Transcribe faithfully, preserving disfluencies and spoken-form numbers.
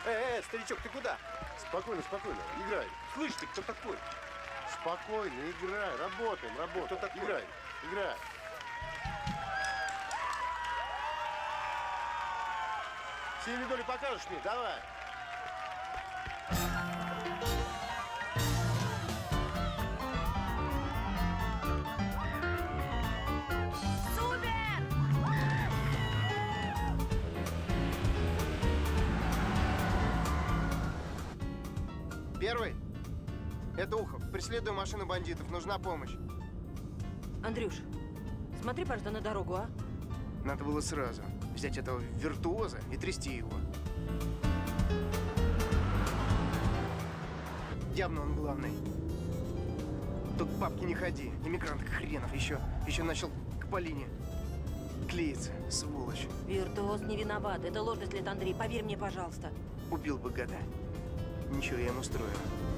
Э, э, старичок, ты куда? Спокойно, спокойно, играй. Слышь, ты кто такой? Спокойно, играй, работаем, работаем. Кто такой? Играй, играй. Сильные доли покажешь мне, давай. Первый. Это Ухов. Преследую машину бандитов. Нужна помощь. Андрюш, смотри, пожалуйста, на дорогу, а? Надо было сразу взять этого виртуоза и трясти его. Явно он главный. Только к папке не ходи. Иммигрант хренов. Еще, еще начал к Полине клеиться, сволочь. Виртуоз не виноват. Это ложный след, Андрей. Поверь мне, пожалуйста. Убил бы, гада. Ничего, я ему устрою.